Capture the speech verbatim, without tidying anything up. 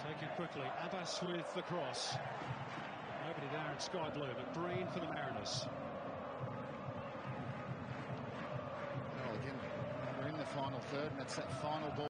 Taken quickly. Abbas with the cross. Nobody there in sky blue, but Breen for the Mariners. Well, again, we're in the final third, and it's that final ball.